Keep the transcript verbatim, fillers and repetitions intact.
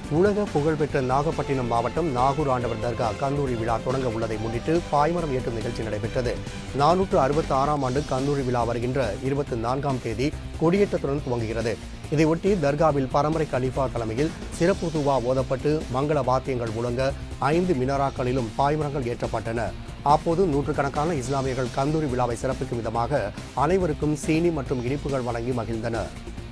உலக புகழ்பெற்ற நாகப்பட்டினம் மாவட்டம் நாகூர் ஆண்டவர் தர்கா கந்தூரி விழா தொடங்க உள்ளதை முன்னிட்டு பாய்மரம் ஏற்றும் நிகழ்ச்சி நடைபெற்றது. நானூற்று அறுபத்தி ஆறாம் ஆண்டு கந்தூரி விழா வருகின்ற இருபத்தி நான்காம் தேதி கொடியேற்றத்துடன் துவங்குகிறது. இதையொட்டி தர்காவில் பரம்பரை கலீஃபா தலைமையில் சிறப்பு துவா ஓதப்பட்டு மங்கள வாத்தியங்கள் முழங்க ஐந்து மினாராக்களிலும் பாய்மரங்கள் ஏற்றப்பட்டன. அப்போது நூற்றுக்கணக்கான இஸ்லாமியர்கள் கந்தூரி விழாவை சிறப்பிக்கும் விதமாக அனைவருக்கும் சீனி மற்றும் இனிப்புகள் வழங்கி மகிழ்ந்தனர்.